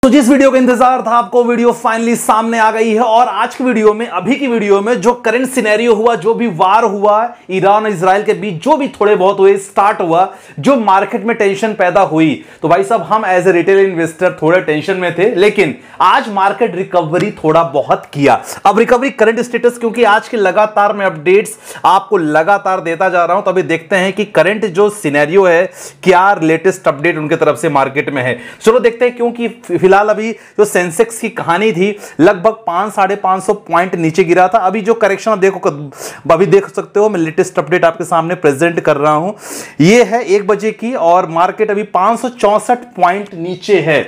तो जिस वीडियो का इंतजार था आपको, वीडियो फाइनली सामने आ गई है। और आज की वीडियो में, अभी की वीडियो में जो करंट सिनेरियो हुआ, जो भी वार हुआ ईरान और इजराइल के बीच, जो भी थोड़े बहुत हुए, स्टार्ट हुआ, जो मार्केट में टेंशन पैदा हुई, तो भाई साहब हम एज ए रिटेल इन्वेस्टर थोड़े टेंशन में थे, लेकिन आज मार्केट रिकवरी थोड़ा बहुत किया। अब रिकवरी करंट स्टेटस, क्योंकि आज की लगातार मैं अपडेट्स आपको लगातार देता जा रहा हूं, तो अभी देखते हैं कि करंट जो सिनेरियो है, क्या लेटेस्ट अपडेट उनके तरफ से मार्केट में है। चलो देखते हैं, क्योंकि फिलहाल अभी जो सेंसेक्स की कहानी थी, लगभग 500-550 पॉइंट नीचे गिरा था। अभी जो करेक्शन आप देखो, अभी देख सकते हो, मैं लेटेस्ट अपडेट आपके सामने प्रेजेंट कर रहा हूं। ये है 1 बजे की, और मार्केट अभी 564 पॉइंट नीचे है,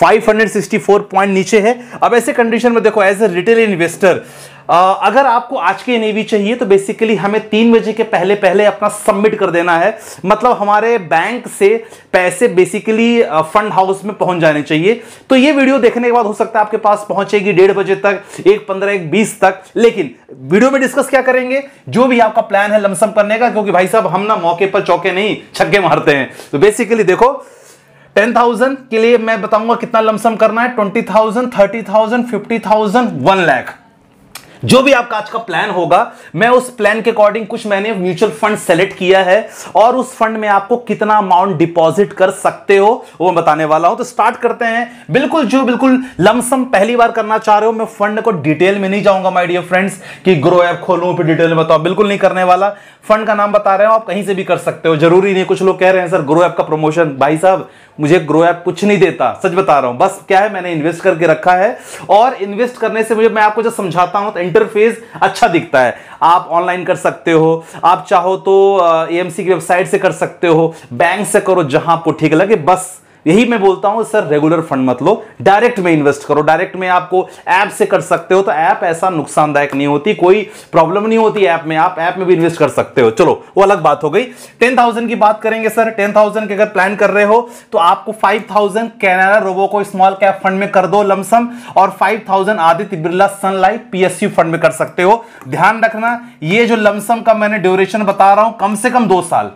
564 पॉइंट नीचे है। अब ऐसे कंडीशन में देखो, एज ए रिटेल इन्वेस्टर अगर आपको आज के एनएवी चाहिए, तो बेसिकली हमें 3 बजे के पहले पहले अपना सबमिट कर देना है। मतलब हमारे बैंक से पैसे बेसिकली फंड हाउस में पहुंच जाने चाहिए। तो ये वीडियो देखने के बाद हो सकता है आपके पास पहुंचेगी 1:30 बजे तक, 1:15, 1:20 तक। लेकिन वीडियो में डिस्कस क्या करेंगे, जो भी आपका प्लान है लमसम करने का, क्योंकि भाई साहब हम ना मौके पर चौके नहीं छक्के मारते हैं। तो बेसिकली देखो, 10,000 के लिए मैं बताऊंगा कितना लमसम करना है, 20,000, 30,000, 50,000, 1 लाख। जो भी आपका आज का प्लान होगा, मैं उस प्लान के अकॉर्डिंग कुछ मैंने म्यूचुअल फंड सेलेक्ट किया है, और उस फंड में आपको कितना अमाउंट डिपॉजिट कर सकते हो वो बताने वाला हूं। तो स्टार्ट करते हैं। बिल्कुल लमसम पहली बार करना चाह रहे हो, मैं फंड को डिटेल में नहीं जाऊंगा माय डियर फ्रेंड्स, कि ग्रो ऐप खोलूं फिर डिटेल में बताओ, बिल्कुल नहीं करने वाला। फंड का नाम बता रहे हो, आप कहीं से भी कर सकते हो, जरूरी नहीं। कुछ लोग कह रहे हैं सर ग्रो ऐप का प्रमोशन, भाई साहब मुझे ग्रो ऐप कुछ नहीं देता, सच बता रहा हूं। बस क्या है, मैंने इन्वेस्ट करके रखा है, और इन्वेस्ट करने से मुझे, मैं आपको जो समझाता हूं तो इंटरफेस अच्छा दिखता है। आप ऑनलाइन कर सकते हो, आप चाहो तो एएमसी की वेबसाइट से कर सकते हो, बैंक से करो, जहां आपको ठीक लगे। बस यही मैं बोलता हूं, सर रेगुलर फंड मत लो, डायरेक्ट में इन्वेस्ट करो। डायरेक्ट में आपको ऐप से कर सकते हो, तो ऐप ऐसा नुकसानदायक नहीं होती, कोई प्रॉब्लम नहीं होती ऐप में, आप ऐप में भी इन्वेस्ट कर सकते हो। चलो वो अलग बात हो गई। 10,000 की बात करेंगे सर। 10,000 के अगर प्लान कर रहे हो, तो आपको 5,000 Canara Robeco small cap fund में कर दो लमसम, और 5,000 Aditya Birla Sun Life PSU fund में कर सकते हो। ध्यान रखना, ये जो लमसम का मैंने ड्यूरेशन बता रहा हूं, कम से कम 2 साल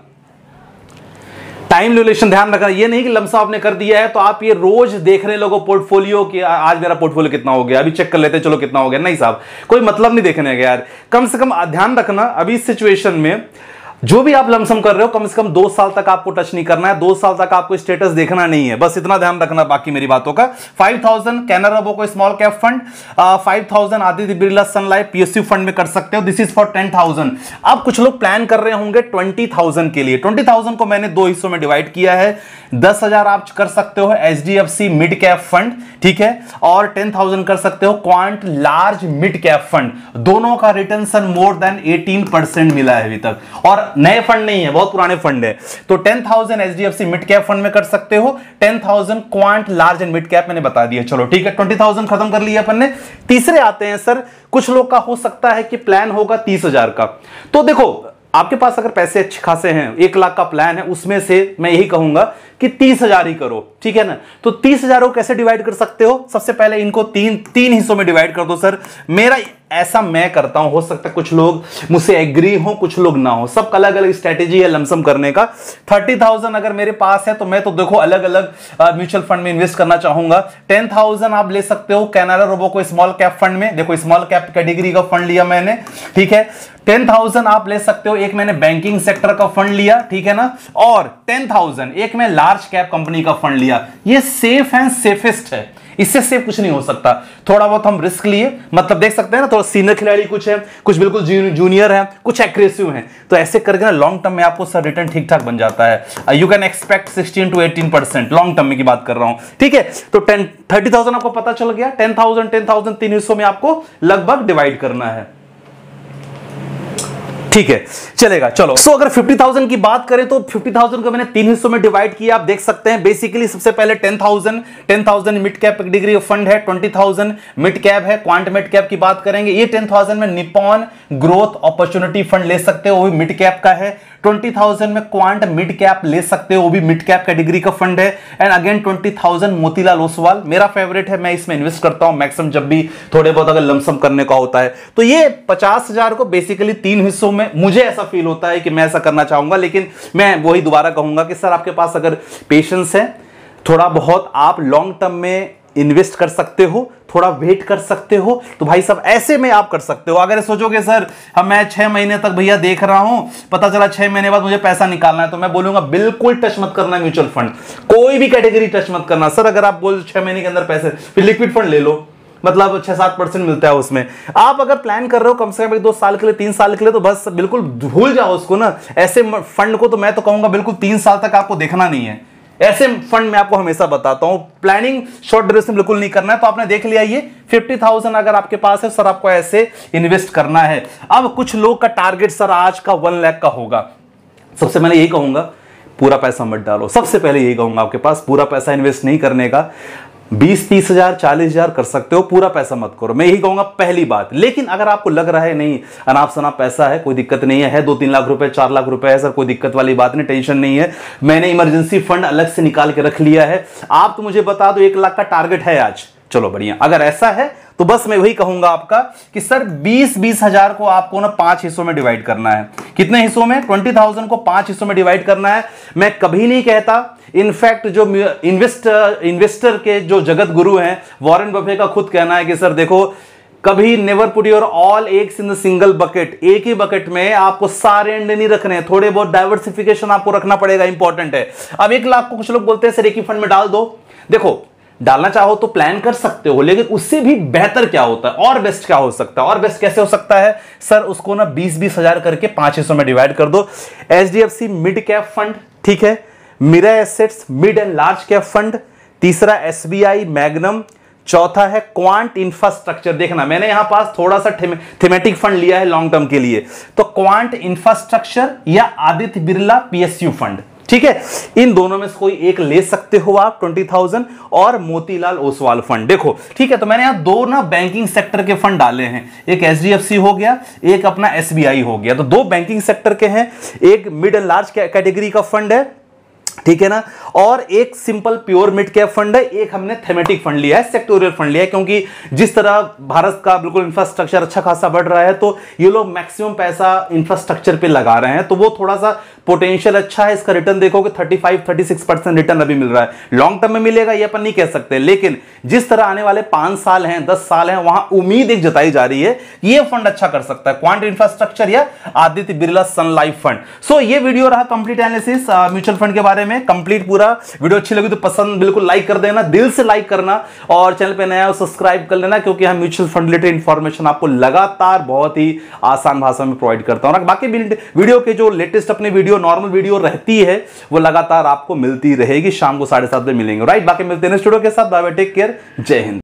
टाइम ड्यूरेशन। ध्यान रखना, ये नहीं कि लमसम आपने कर दिया है तो आप ये रोज देख रहे लोगों पोर्टफोलियो कि आज मेरा पोर्टफोलियो कितना हो गया, अभी चेक कर लेते चलो कितना हो गया। नहीं साहब, कोई मतलब नहीं देखने का यार। कम से कम ध्यान रखना, अभी इस सिचुएशन में जो भी आप लमसम कर रहे हो, कम से कम 2 साल तक आपको टच नहीं करना है, 2 साल तक आपको स्टेटस देखना नहीं है, बस इतना ध्यान रखना बाकी मेरी बातों का। 5,000 Canara Robeco small cap fund, 5,000 Aditya Birla Sun Life PSU fund में कर सकते हो। This is for 10,000। अब कुछ लोग प्लान कर रहे होंगे 20,000 के लिए। 20,000 को मैंने 2 हिस्सों में डिवाइड किया है। 10,000 आप कर सकते हो एचडीएफसी मिड कैप फंड, ठीक है, और 10,000 कर सकते हो Quant large mid cap fund. दोनों का रिटर्न मोर देन 18% मिला है अभी तक, और नए फंड नहीं है, बहुत पुराने फंड है। तो 10,000 एचडीएफसी मिड कैप फंड में कर सकते हो, 10,000 Quant large and mid cap मैंने बता दिया। चलो ठीक है, 20,000 खत्म कर लिया अपन ने। तीसरे आते हैं सर, कुछ लोग का हो सकता है कि प्लान होगा 30,000 का। तो देखो, आपके पास अगर पैसे अच्छे खासे हैं, 1 लाख का प्लान है, उसमें से मैं यही कहूंगा कि 30,000 ही करो, ठीक है ना। तो 30,000 को कैसे डिवाइड कर सकते हो? सबसे पहले इनको तीन हिस्सों में डिवाइड कर दो सर। मेरा ऐसा मैं करता हूं, हो सकता है कुछ लोग मुझसे एग्री हो, कुछ लोग ना हो, सबका अलग अलग स्ट्रेटेजी है लमसम करने का। 30,000 अगर मेरे पास है, तो मैं तो देखो अलग अलग म्यूचुअल फंड में इन्वेस्ट करना चाहूंगा। 10,000 आप ले सकते हो Canara Robeco small cap fund में, देखो स्मॉल कैप कैटेगरी का फंड लिया मैंने, ठीक है। 10,000 आप ले सकते हो, एक मैंने बैंकिंग सेक्टर का फंड लिया, ठीक है ना, और 10,000 एक मैं लार्ज कैप कंपनी का फंड लिया। ये सेफ एंड सेफेस्ट है, इससे सेफ कुछ नहीं हो सकता। थोड़ा बहुत हम रिस्क लिए, मतलब देख सकते हैं ना, थोड़ा सीनियर खिलाड़ी कुछ है, कुछ बिल्कुल जूनियर है, कुछ एग्रेसिव है, तो ऐसे करके ना लॉन्ग टर्म में आपको सर रिटर्न ठीक ठाक बन जाता है। You can expect 16 to 18% long term में की बात कर रहा हूं, ठीक है। तो 30,000 आपको पता चल गया। 10,000 3 हिस्सों में आपको लगभग डिवाइड करना है, ठीक है, चलेगा। चलो अगर 50,000 की बात करें, तो 50,000 को मैंने 3 हिस्सों में डिवाइड किया, आप देख सकते हैं। बेसिकली सबसे पहले 10,000 मिड कैप डिग्री फंड है, 20,000 मिड कैप है, क्वांट मिड कैप की बात करेंगे। ये 10,000 में निपॉन ग्रोथ अपॉर्चुनिटी फंड ले सकते हो, वो भी मिड कैप का है। 20,000 में क्वांट मिड कैप ले सकते हो, वो भी मिड कैप कैटेगरी का फंड है। एंड अगेन 20,000 मोतीलाल ओसवाल मेरा फेवरेट है, मैं इसमें इन्वेस्ट करता हूं मैक्सिमम जब भी थोड़े बहुत अगर लमसम करने का होता है। तो ये 50,000 को बेसिकली 3 हिस्सों में, मुझे ऐसा फील होता है कि मैं ऐसा करना चाहूंगा। लेकिन मैं वही दोबारा कहूंगा कि सर आपके पास अगर पेशेंस है, थोड़ा बहुत आप लॉन्ग टर्म में इन्वेस्ट कर सकते हो, थोड़ा वेट कर सकते हो, तो भाई साहब ऐसे में आप कर सकते हो। अगर सोचोगे सर मैं 6 महीने तक भैया देख रहा हूं, पता चला 6 महीने बाद मुझे पैसा निकालना है, तो मैं बोलूंगा बिल्कुल टच मत करना म्यूचुअल फंड, कोई भी कैटेगरी टच मत करना। सर अगर आप बोल 6 महीने के अंदर पैसे, फिर लिक्विड फंड ले लो, मतलब 6-7% मिलता है उसमें। आप अगर प्लान कर रहे हो कम से कम 2 साल के लिए, 3 साल के लिए, तो बस बिल्कुल भूल जाओ उसको ना। ऐसे फंड को तो मैं तो कहूंगा बिल्कुल 3 साल तक आपको देखना नहीं है। ऐसे फंड में आपको हमेशा बताता हूं प्लानिंग शॉर्ट ड्यूरेशन बिल्कुल नहीं करना है। तो आपने देख लिया, ये 50,000 अगर आपके पास है सर, आपको ऐसे इन्वेस्ट करना है। अब कुछ लोग का टारगेट सर आज का 1 लाख का होगा। सबसे पहले यही कहूंगा, पूरा पैसा मत डालो। सबसे पहले यही कहूंगा, आपके पास पूरा पैसा इन्वेस्ट नहीं करने का। 20-30 हजार 40 हजार कर सकते हो, पूरा पैसा मत करो, मैं यही कहूंगा पहली बात। लेकिन अगर आपको लग रहा है नहीं अनाप शनाप पैसा है, कोई दिक्कत नहीं है 2-3 लाख रुपए 4 लाख रुपए है सर, कोई दिक्कत वाली बात नहीं, टेंशन नहीं है, मैंने इमरजेंसी फंड अलग से निकाल के रख लिया है, आप तो मुझे बता दो 1 लाख का टारगेट है आज, चलो बढ़िया। अगर ऐसा है तो बस मैं वही कहूंगा आपका कि सर 20-20 हजार को आपको ना 5 हिस्सों में डिवाइड करना है। कितने हिस्सों में? 20,000 को 5 हिस्सों में डिवाइड करना है। मैं कभी नहीं कहता, इनफैक्ट जो इन्वेस्टर के जो जगत गुरु हैं, वॉरेन बफे का खुद कहना है कि सर देखो, कभी never put your all eggs in the single bucket. एक ही बकेट में आपको सारे अंडे नहीं रखने हैं, थोड़े बहुत डाइवर्सिफिकेशन आपको रखना पड़ेगा, इंपॉर्टेंट है। अब 1 लाख को कुछ लोग बोलते हैं सर एक ही फंड में डाल दो। देखो, डालना चाहो तो प्लान कर सकते हो, लेकिन उससे भी बेहतर क्या होता है और बेस्ट क्या हो सकता है? और बेस्ट कैसे हो सकता है सर? उसको ना 20-20 हजार करके 5 हिस्सों में डिवाइड कर दो। HDFC मिड कैप फंड, ठीक है, Mirae assets mid and large cap fund, तीसरा SBI मैग्नम, चौथा है क्वांट इंफ्रास्ट्रक्चर। देखना मैंने यहां पास थोड़ा सा थीमेटिक फंड लिया है लॉन्ग टर्म के लिए, तो क्वांट इंफ्रास्ट्रक्चर या आदित्य बिरला PSU फंड, ठीक है, इन दोनों में से कोई एक ले सकते हो आप 20,000, और मोतीलाल ओसवाल फंड। देखो ठीक है, तो मैंने यहां 2 ना बैंकिंग सेक्टर के फंड डाले हैं, एक HDFC हो गया, एक अपना SBI हो गया, तो 2 बैंकिंग सेक्टर के हैं, एक मिड एंड लार्ज कैटेगरी का फंड है, ठीक है ना, और एक simple pure mid cap fund है, एक हमने थेमेटिक फंड लिया है, सेक्टोरियल फंड लिया है, क्योंकि जिस तरह भारत का बिल्कुल इंफ्रास्ट्रक्चर अच्छा खासा बढ़ रहा है, तो ये लोग मैक्सिमम पैसा इंफ्रास्ट्रक्चर पे लगा रहे हैं, तो वो थोड़ा सा पोटेंशियल अच्छा है। इसका रिटर्न देखोगे 35-36% रिटर्न अभी मिल रहा है। लॉन्ग टर्म में मिलेगा ये अपन नहीं कह सकते, लेकिन जिस तरह आने वाले 5 साल हैं, 10 साल हैं, वहां उम्मीद एक जताई जा रही है ये फंड अच्छा कर सकता है, क्वांट इंफ्रास्ट्रक्चर या Aditya Birla Sun Life fund. So ये वीडियो रहा कंप्लीट एनालिसिस म्यूचुअल फंड के बारे में, कंप्लीट पूरा। वीडियो अच्छी लगी तो पसंद बिल्कुल लाइक कर देना, दिल से लाइक करना, और चैनल पे नया हो सब्सक्राइब कर लेना, क्योंकि हम म्यूचुअल फंड रिलेटेड इंफॉर्मेशन आपको लगातार बहुत ही आसान भाषा में प्रोवाइड करता हूं। बाकी वीडियो के जो लेटेस्ट अपने वीडियो नॉर्मल वीडियो रहती है वो लगातार आपको मिलती रहेगी, शाम को 7:30 बजे मिलेंगे, राइट। बाकी मिलते हैं नेक्स्ट वीडियो के साथ, बाय बाय, टेक केयर, जय हिंद।